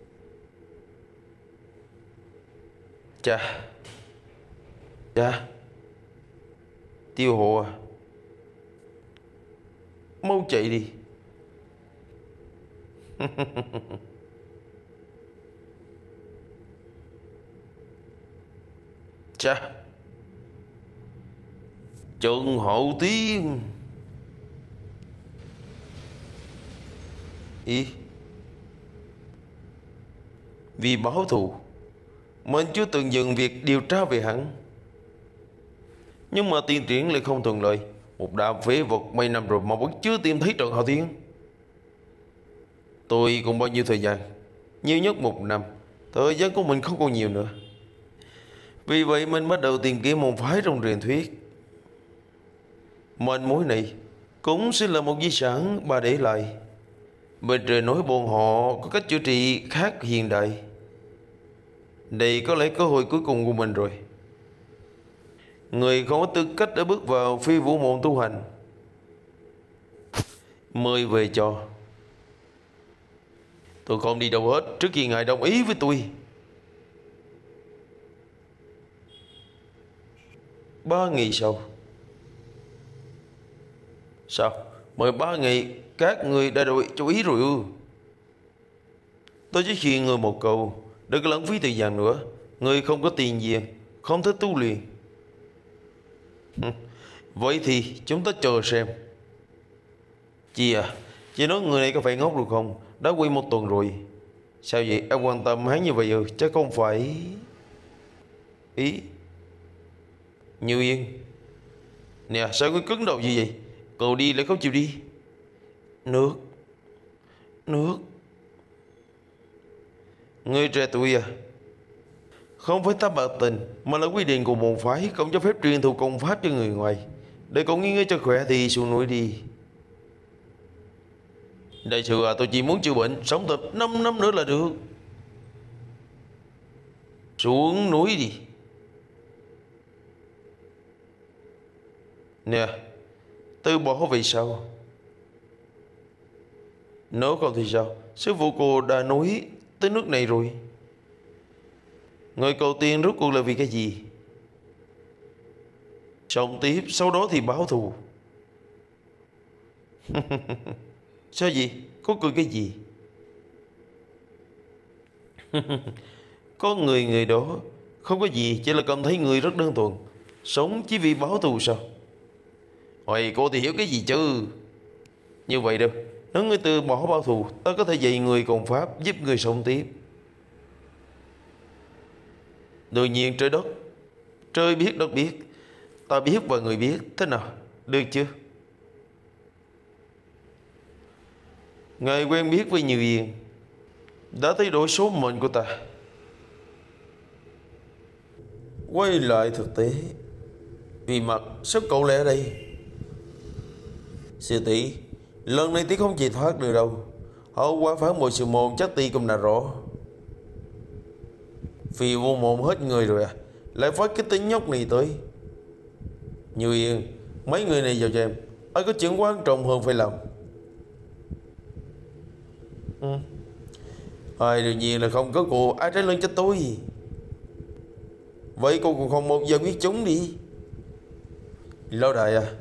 Chà. Chà. Tiêu Hộ à, mau chạy đi. Chà. Trần Hậu Tiên. Ý, vì báo thù mình chưa từng dừng việc điều tra về hắn. Nhưng mà tiến triển lại không thuận lợi. Một đám phế vật mấy năm rồi mà vẫn chưa tìm thấy Trần Hạo Thiên. Tôi còn bao nhiêu thời gian? Nhiều nhất một năm. Thời gian của mình không còn nhiều nữa. Vì vậy mình bắt đầu tìm kiếm môn phái trong truyền thuyết. Mệnh mối này cũng sẽ là một di sản bà để lại. Bên trời nói bọn họ có cách chữa trị khác hiện đại. Đây có lẽ cơ hội cuối cùng của mình rồi. Người không có tư cách để bước vào phi vũ môn tu hành. Mời về cho. Tôi không đi đâu hết trước khi ngài đồng ý với tôi. Ba ngày sau. Sao? Mười ba ngày các người đã đổi chú ý rồi ư? Tôi chỉ khuyên người một câu, đừng có lãng phí thời gian nữa. Người không có tiền gì, không thích tu luyện. Vậy thì chúng ta chờ xem. Chị à, chị nói người này có phải ngốc được không? Đã quay một tuần rồi. Sao vậy? Em quan tâm hắn như vậy ừ? Chắc không phải... Ý Như Yên. Nè, sao cứ cứng đầu như vậy? Cậu đi lại không chịu đi. Nước. Nước. Người trẻ tuổi à? Không phải ta bạc tình, mà là quy định của môn phái không cho phép truyền thụ công pháp cho người ngoài. Để cậu nghỉ ngơi cho khỏe thì xuống núi đi. Đại sư à, tôi chỉ muốn chữa bệnh, sống tập năm năm nữa là được. Xuống núi đi. Nè, từ bỏ vì sao? Nếu không thì sao? Sư phụ cô đã nói tới nước này rồi. Người cầu tiên rốt cuộc là vì cái gì? Sống tiếp, sau đó thì báo thù. Sao gì? Có cười cái gì? Có người người đó không có gì, chỉ là cảm thấy người rất đơn thuần. Sống chỉ vì báo thù sao? Ôi, cô thì hiểu cái gì chứ? Như vậy đâu. Nếu người từ bỏ báo thù, ta có thể dạy người công pháp, giúp người sống tiếp. Đương nhiên trời đất. Trời biết đất biết. Ta biết và người biết. Thế nào? Được chưa? Ngài quen biết với Như Yên đã thay đổi số mệnh của ta. Quay lại thực tế. Vì mặt sao cậu lại ở đây? Sư tỷ, lần này tí không chỉ thoát được đâu. Hậu quả phản bội sư môn chắc tỷ cũng đã rõ. Vì vô môn hết người rồi à? Lại phát cái tính nhóc này tới. Như Yên, mấy người này vào cho em. Ai có chuyện quan trọng hơn phải làm. Ừ. Ai đương nhiên là không có cô. Ai trái lưng cho tôi. Vậy cô còn không một giờ biết chúng đi. Lão đại à?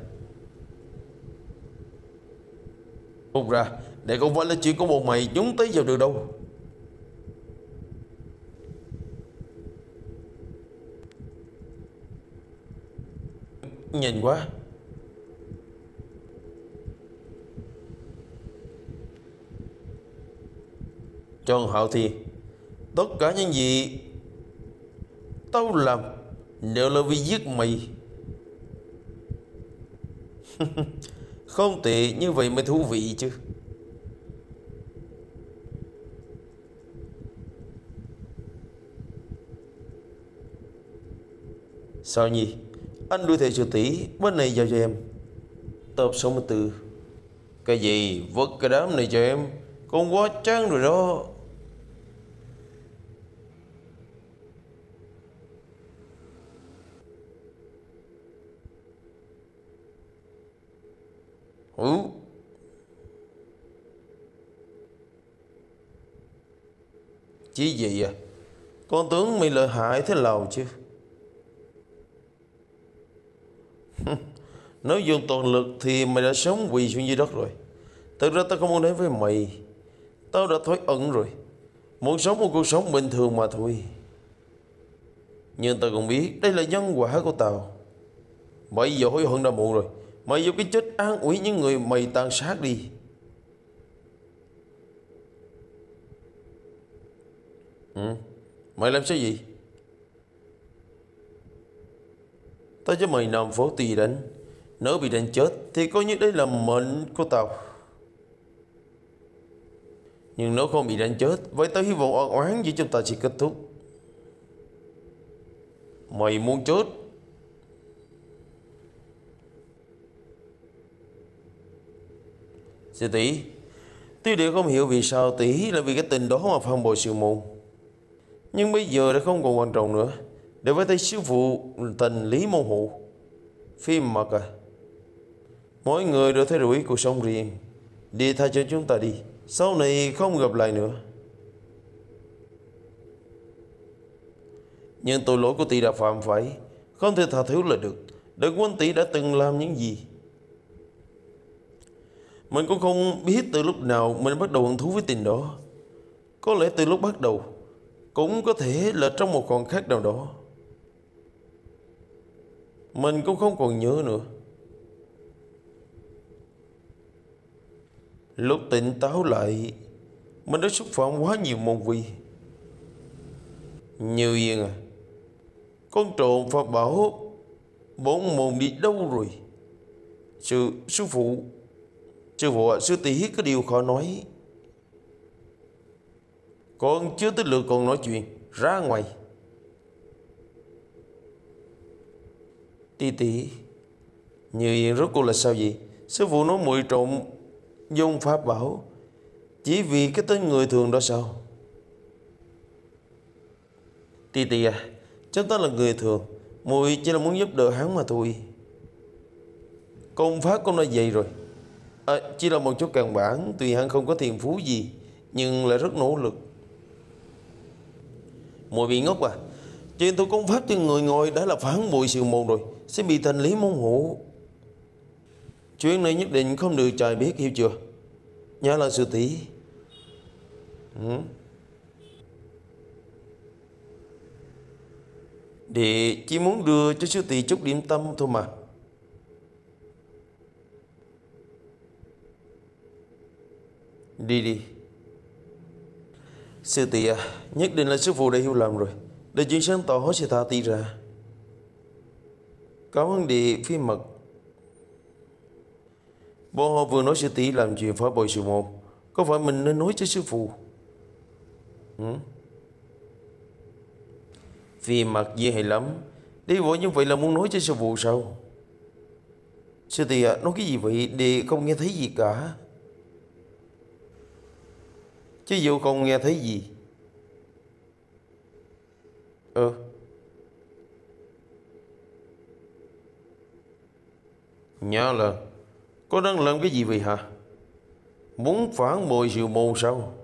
Không ra, để không phải là chuyện của một mày chúng tới vào được đâu. Nhìn quá. Trần Hạo Thiên, tất cả những gì tao làm đều là vì giết mày. Không tệ, như vậy mới thú vị chứ. Sao nhỉ? Anh đuổi theo sư tỷ, bên này giao cho em. Tập sáu mươi tư. Cái gì? Vứt cái đám này cho em. Con quá chán rồi đó. Ừ. Chỉ gì à? Con tưởng mày lợi hại thế nào chứ? Nếu dùng toàn lực thì mày đã sống quỳ xuống dưới đất rồi. Thực ra tao không muốn đến với mày. Tao đã thói ẩn rồi. Muốn sống một cuộc sống bình thường mà thôi. Nhưng tao cũng biết đây là nhân quả của tao. Bây giờ hối hận đã muộn rồi. Mày dùng cái chết an ủi những người mày tàn sát đi. Ừ. Mày làm sao gì? Tao cho mày nằm phố tùy đánh. Nếu bị đánh chết thì coi như đây là mệnh của tao. Nhưng nếu không bị đánh chết, vậy tao hy vọng oan oán giữa chúng ta sẽ kết thúc. Mày muốn chết? Sư tỷ, tuy đều không hiểu vì sao tỷ là vì cái tình đó mà phản bội sư môn. Nhưng bây giờ đã không còn quan trọng nữa. Để phải thấy sư phụ tình Lý Môn Hộ. Phim mặt à? Mỗi người đều thay đổi cuộc sống riêng. Đi tha cho chúng ta đi. Sau này không gặp lại nữa. Nhưng tội lỗi của tỷ đã phạm phải, không thể tha thứ là được. Đại Quân tỷ đã từng làm những gì? Mình cũng không biết từ lúc nào mình bắt đầu hứng thú với tình đó. Có lẽ từ lúc bắt đầu, cũng có thể là trong một khoảng khắc nào đó. Mình cũng không còn nhớ nữa. Lúc tỉnh táo lại, mình đã xúc phạm quá nhiều môn vi. Như Yên à, con trộm Pháp bảo bốn môn đi đâu rồi? Sư, sư phụ Sư phụ à, sư tỷ có điều khó nói. Con chưa tới lượt còn nói chuyện. Ra ngoài. Tỷ tỷ, Như Yên rốt cuộc là sao vậy? Sư phụ nói muội trộm dùng pháp bảo chỉ vì cái tên người thường đó sao? Tỷ tỷ à, chúng ta là người thường, muội chỉ là muốn giúp đỡ hắn mà thôi. Công pháp cũng đã vậy rồi. À, chỉ là một chút căn bản. Tuy hắn không có thiên phú gì, nhưng lại rất nỗ lực. Muội bị ngốc à? Chuyện tôi công pháp cho người ngồi đã là phản bội sư môn rồi, sẽ bị thành lý môn hộ. Chuyện này nhất định không được trời biết, hiểu chưa? Nhớ là sư tỷ. Ừ. Để chỉ muốn đưa cho sư tỷ chút điểm tâm thôi mà. Đi đi. Sư tỷ à, nhất định là sư phụ đã hiểu lầm rồi. Để chuyện sáng tỏ sẽ tha tỷ ra. Cảm ơn địa phi mật. Bọn họ vừa nói sư tỷ làm chuyện phá bội sư môn. Có phải mình nên nói cho sư phụ? Ừ? Vì mặt dễ hay lắm. Đi vội như vậy là muốn nói cho sư phụ sao? Sư tỷ à, nói cái gì vậy? Để không nghe thấy gì cả. Chứ dù không nghe thấy gì. Ờ. Nhớ là có đang làm cái gì vậy hả? Muốn phản bội sư môn sao?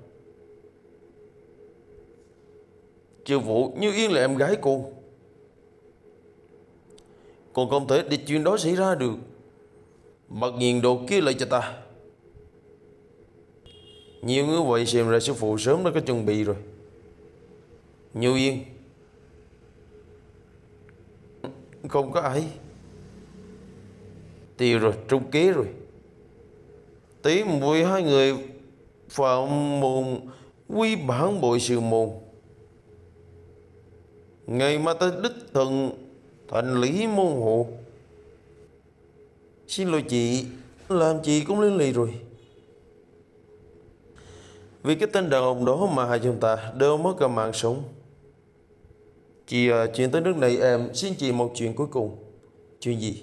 Sư phụ, Như Yên là em gái cô. Còn không thể để chuyện đó xảy ra được. Mặc nhiên đồ kia lại cho ta. Nhiều như vậy xem ra sư phụ sớm đã có chuẩn bị rồi. Như Yên. Không có ai. Tiêu rồi, trung kế rồi. Tí mùi hai người phạm môn quy bản bội sư môn. Ngày mà ta đích thần thành lý môn hộ. Xin lỗi chị, làm chị cũng liên lì rồi. Vì cái tên đàn ông đó mà hai chúng ta đều mất cả mạng sống. Chị à, chuyện tới nước này em xin chị một chuyện cuối cùng. Chuyện gì?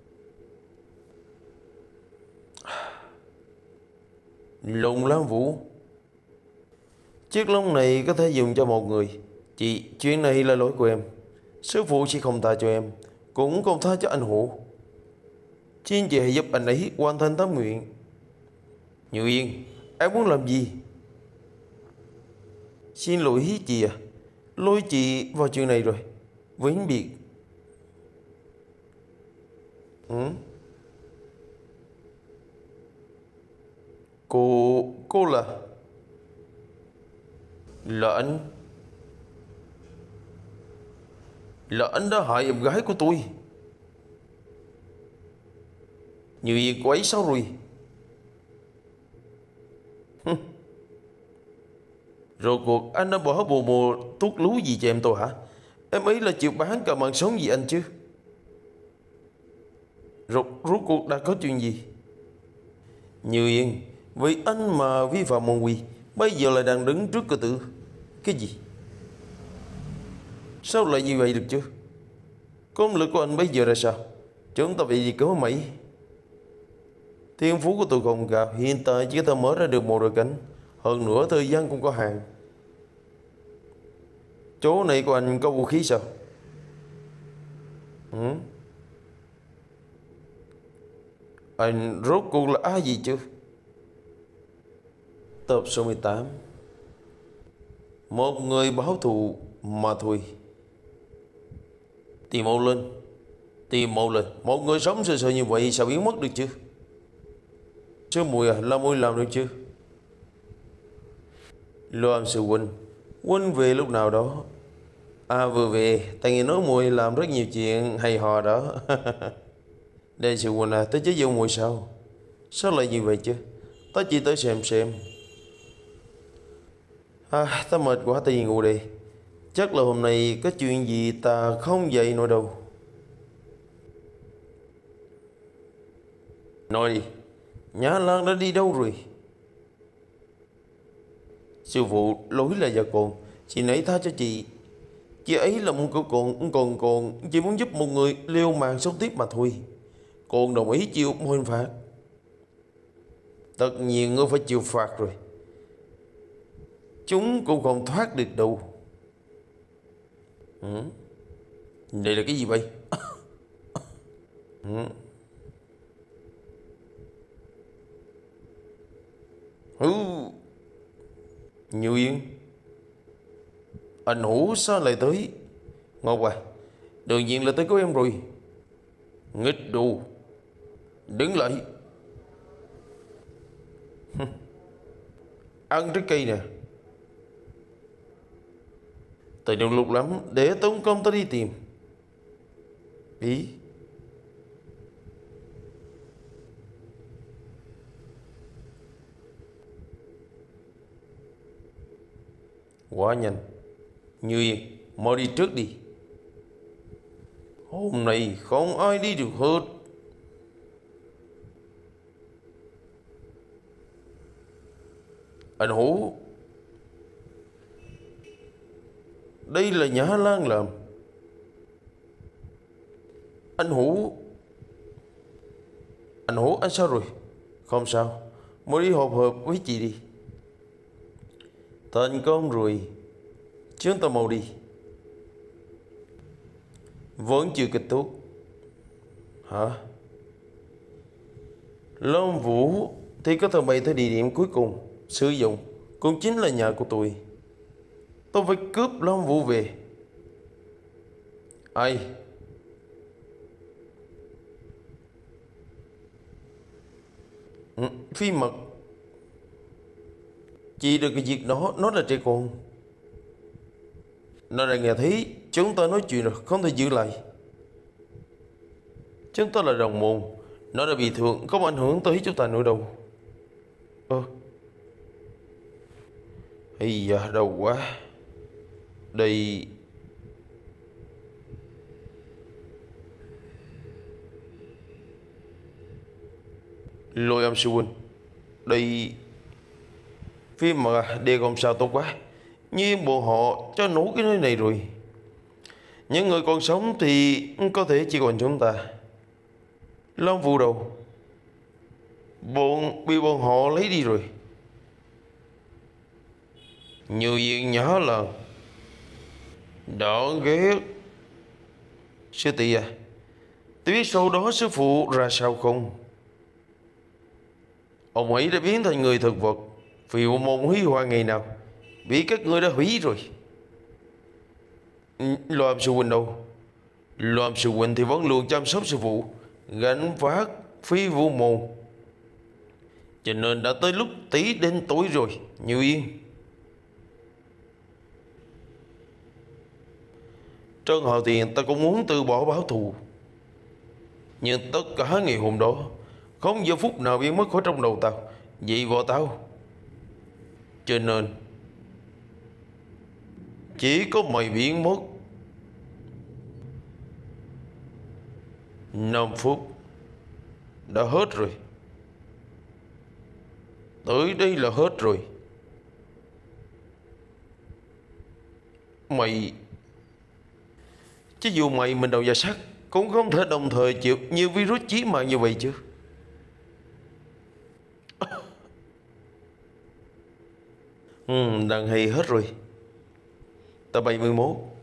Lùng Lam Vũ. Chiếc lông này có thể dùng cho một người. Chị, chuyện này là lỗi của em. Sư phụ chỉ không tha cho em, cũng không tha cho anh Hổ. Xin chị hãy giúp anh ấy hoàn thành tâm nguyện. Như Yên, em muốn làm gì? Xin lỗi chị à, lôi chị vào chuyện này rồi. Vĩnh biệt. Ừ? Cô... cô là... Là anh... Là anh đã hại em gái của tôi. Như Yên cô ấy sao rồi? Rồi cuộc anh đã bỏ bồ mồ thuốc lú gì cho em tôi hả? Em ấy là chịu bán cả mạng sống gì anh chứ? Rồi rốt cuộc đã có chuyện gì? Như Yên, vì anh mà vi phạm môn quy, bây giờ lại đang đứng trước cửa tử. Cái gì? Sao lại như vậy được chứ? Công lực của anh bây giờ là sao? Chúng ta bị gì cứu Mỹ? Thiên phú của tôi không cao, hiện tại chỉ có thể mở ra được một đôi cánh. Hơn nữa thời gian cũng có hạn. Chỗ này của anh có vũ khí sao? Ừ? Anh rốt cuộc là ai gì chứ? Tập số mười tám. Một người báo thù mà thôi. Tìm mau lên. Tìm một lần, một người sống sờ sờ như vậy sao biến mất được chứ? Sư muội à, La Mùi làm được chứ? Loan sư huynh, huynh về lúc nào đó? À vừa về, ta nghe nói muội làm rất nhiều chuyện hay ho đó. Đây sư huynh à, tới chế giễu muội sao? Sao lại như vậy chứ? Ta chỉ tới xem xem. À, ta mệt quá, ta đi ngủ đi. Chắc là hôm nay có chuyện gì ta không dậy nổi đâu. Nói đi, Nhã Lan đã đi đâu rồi? Sư phụ, lỗi là do con. Chị nãy tha cho chị. Chị ấy là một cậu con, còn còn chỉ muốn giúp một người liều mạng sống tiếp mà thôi. Con đồng ý chịu một hình phạt. Tất nhiên ngươi phải chịu phạt rồi. Chúng cũng không thoát được đâu. Ừ. Đây là cái gì vậy? Ừ. Ừ. Như Yên, anh Hữu sao lại tới? Ngọc à, đương nhiên là tới của em rồi. Nghịch đồ, đứng lại. Ăn trái cây nè. Tại đông lục lắm, để tốn công ta đi tìm. Ý. Quá nhanh. Như Yên, mau đi trước đi. Hôm nay không ai đi được hết. Anh Hữu, đây là Nhã Lan làm. Anh Hữu, anh Hữu, anh sao rồi? Không sao, mau đi họp hợp với chị đi. Thành công rồi, chúng ta mau đi. Vẫn chưa kết thúc. Hả? Long Vũ thì có thể bay tới địa điểm cuối cùng sử dụng, cũng chính là nhà của tôi. Tôi phải cướp Long Vũ về. Ai? Ừ, Phi Mật. Chỉ được cái việc đó, nó là trẻ con. Nó đã nghe thấy chúng ta nói chuyện rồi, không thể giữ lại. Chúng ta là đồng môn. Nó đã bị thương, không ảnh hưởng tới chúng ta nữa đâu. Ơ Ây da, đau quá. Đây. Lôi âm sư huynh. Đây. Phim mà đề không sao tốt quá. Nhưng bọn họ cho nổ cái nơi này rồi. Những người còn sống thì có thể chỉ còn chúng ta. Long Vũ đâu? Bọn bị bọn họ lấy đi rồi. Như diện nhỏ là Đó ghét. Sư tỷ à, tôi biết sau đó sư phụ ra sao không? Ông ấy đã biến thành người thực vật, vì một môn huy hoàng ngày nào bị các ngươi đã hủy rồi. Loam sư huynh đâu? Loam sư huynh thì vẫn luôn chăm sóc sư phụ, gánh vác phi vũ môn. Cho nên đã tới lúc tí đến tối rồi. Như Yên, Trân Hào Tiền ta cũng muốn từ bỏ báo thù, nhưng tất cả ngày hôm đó không giờ phút nào biến mất khỏi trong đầu tao, vậy vợ tao. Cho nên chỉ có mày biến mất. Năm phút đã hết rồi. Tới đây là hết rồi. Mày, chứ dù mày mình đầu và sắt cũng không thể đồng thời chịu nhiều virus chí mạng như vậy chứ. Ừ, đang hay hết rồi. Ta bảy mươi mốt.